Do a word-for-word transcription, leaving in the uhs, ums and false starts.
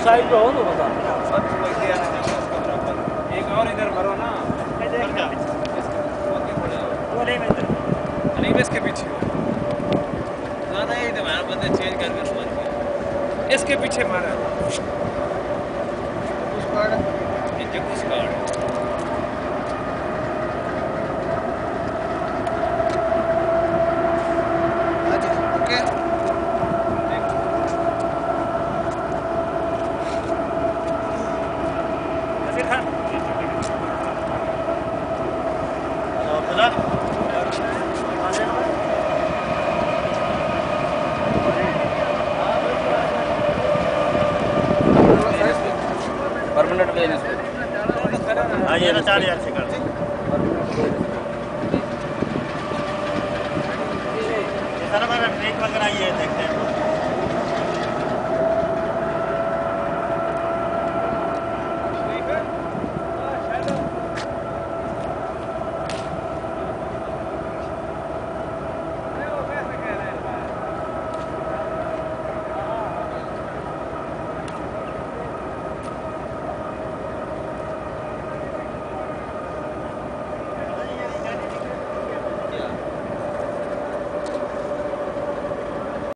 Side पे हो तो बता। एक और इधर भरो ना। वो नहीं मैं नहीं मैं इसके पीछे ज़्यादा ही तुम्हारा बंदे चेंज करके मार गया। इसके पीछे मारा कुछ कार्ड ये कुछ कार्ड परमानेंट बिजनेस हाँ ये ना चार हजार से कर सारा मेरा ट्रेक वगैरह ये देखते हैं।